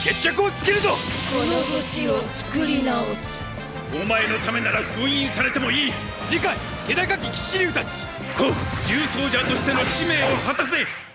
決着をつけるぞ。 この星を作り直す。 お前のためなら封印されてもいい。 次回気高き騎士竜たち。 こう、竜奏者としての使命を果たせ。